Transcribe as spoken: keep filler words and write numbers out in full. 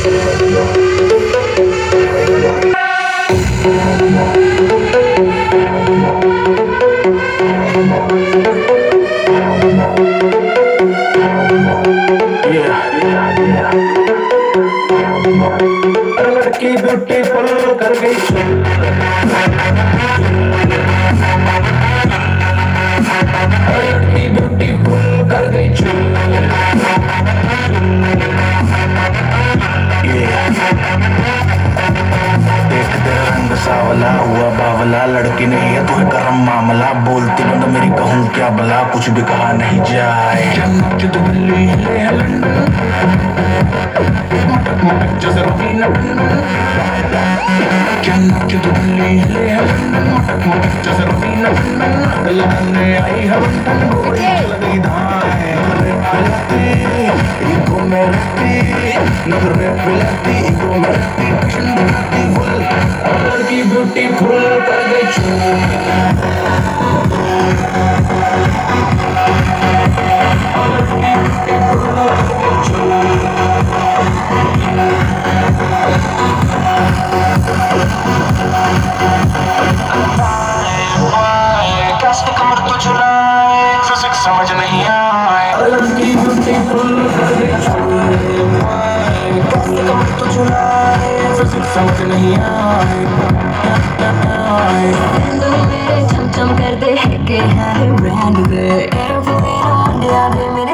लड़की ब्यूटीफुल कर गई लड़की ब्यूटीफुल कर गई देख तेरा रंग सावला हुआ बावला, लड़की नहीं है तो है गरम मामला, बोलती बंद मेरी कहूँ क्या भला, कुछ भी कहा नहीं जाए। जन्नत दिल्ली ले लंदन मटक मटक जैसे रवीना जन्नत दिल्ली ले लंदन मटक मटक जैसे रवीना लगाने आई है लंदन गोरी चल गई धाए नखरे आलती इको में रहती नखरे पिलाती इको में रहती फैशन बनाती फुल लड़की ब्यूटीफुल कर गई समझ नहीं आए लड़की ब्यूटीफुल समझ नहीं आए चम चम कर दे के है ब्रांड वे एरोप्लेन